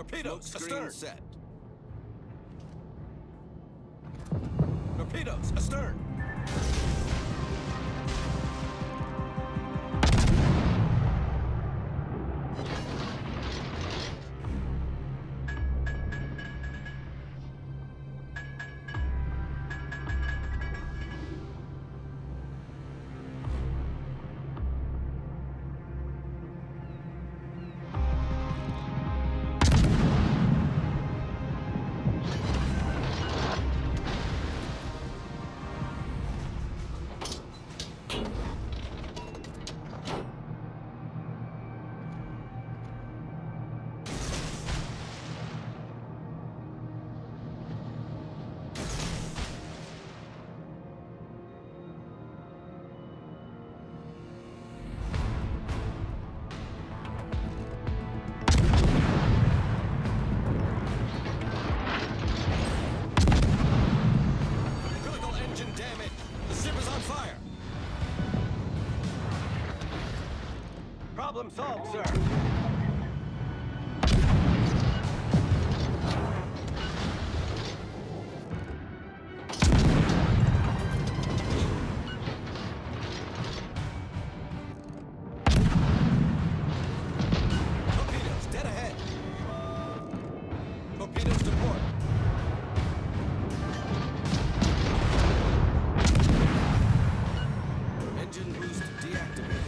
Torpedoes Screen astern. set. Torpedoes astern. Critical engine damage. The ship is on fire. Problem solved, sir. Torpedoes dead ahead. Torpedoes to port. Engine boost deactivated.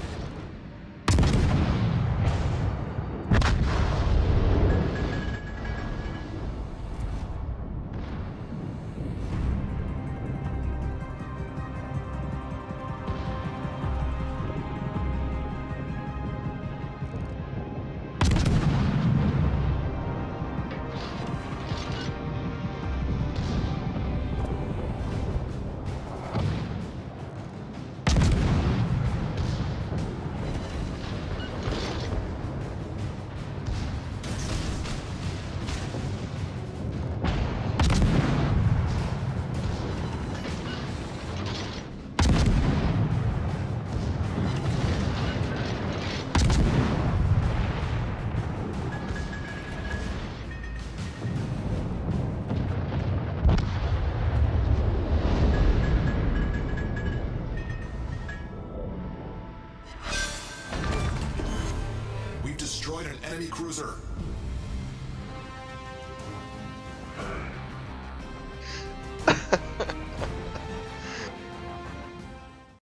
We've destroyed an enemy cruiser.